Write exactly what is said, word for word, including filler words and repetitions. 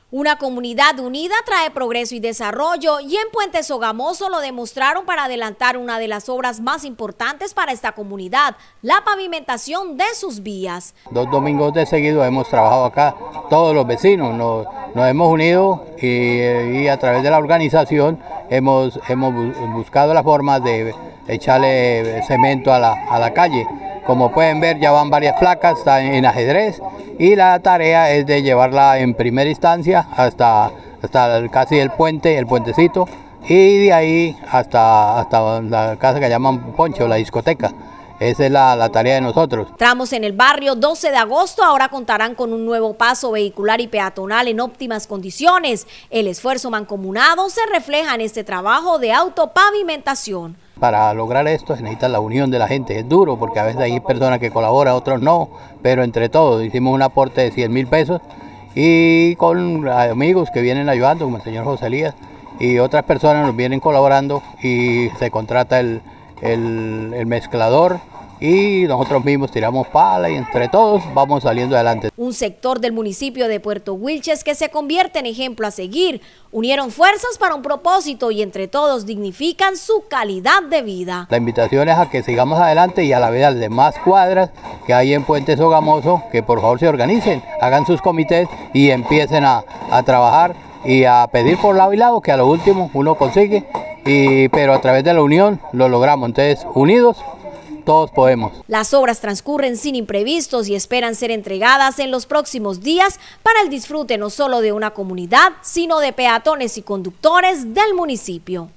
Una comunidad unida trae progreso y desarrollo, y en Puente Sogamoso lo demostraron para adelantar una de las obras más importantes para esta comunidad, la pavimentación de sus vías. Dos domingos de seguido hemos trabajado acá, todos los vecinos nos, nos hemos unido y, y a través de la organización hemos, hemos buscado la forma de echarle cemento a la, a la calle. Como pueden ver, ya van varias placas, está en ajedrez, y la tarea es de llevarla en primera instancia hasta, hasta el, casi el puente, el puentecito, y de ahí hasta, hasta la casa que llaman Poncho, la discoteca. Esa es la, la tarea de nosotros. Tramos en el barrio doce de agosto ahora contarán con un nuevo paso vehicular y peatonal en óptimas condiciones. El esfuerzo mancomunado se refleja en este trabajo de autopavimentación. Para lograr esto se necesita la unión de la gente. Es duro porque a veces hay personas que colaboran, otros no, pero entre todos hicimos un aporte de cien mil pesos y con amigos que vienen ayudando, como el señor José Elías, y otras personas nos vienen colaborando y se contrata el, el, el mezclador y nosotros mismos tiramos pala y entre todos vamos saliendo adelante. Un sector del municipio de Puerto Wilches que se convierte en ejemplo a seguir. Unieron fuerzas para un propósito y entre todos dignifican su calidad de vida. La invitación es a que sigamos adelante y a la vez a las demás cuadras que hay en Puente Sogamoso, que por favor se organicen, hagan sus comités y empiecen a, a trabajar y a pedir por lado y lado, que a lo último uno consigue, y, pero a través de la unión lo logramos. Entonces, unidos todos podemos. Las obras transcurren sin imprevistos y esperan ser entregadas en los próximos días para el disfrute no solo de una comunidad, sino de peatones y conductores del municipio.